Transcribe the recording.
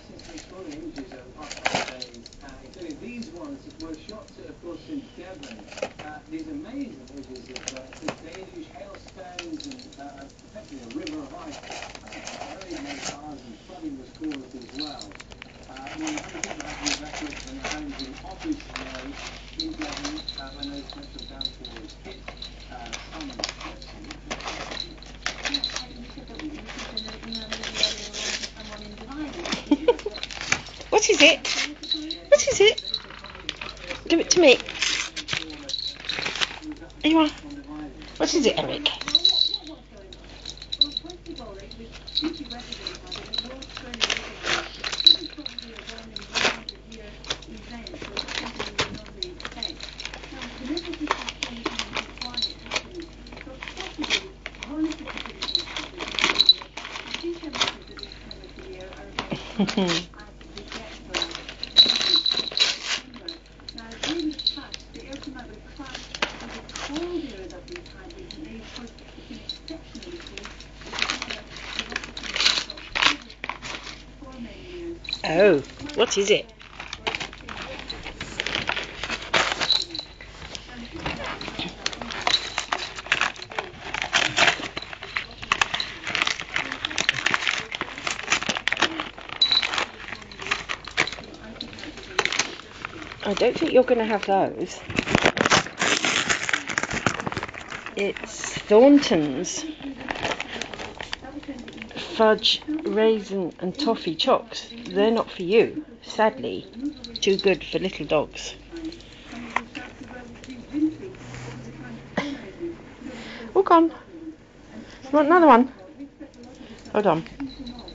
seen some extraordinary images over the past couple of days, including these ones were shot, of course, in Devon. These amazing images of deluge, hailstones, and effectively a river of ice. Very many cars and flooding was caused as well. More than 100 people had to be evacuated from their homes in Office in Devon when those torrential downpours hit. Some What is it? What is it? Give it to me. Here you are. What is it, Eric? Oh, what is it? I don't think you're going to have those. It's Thornton's fudge, raisin and toffee chocks. They're not for you, sadly. Too good for little dogs. All gone. You want another one? Hold on.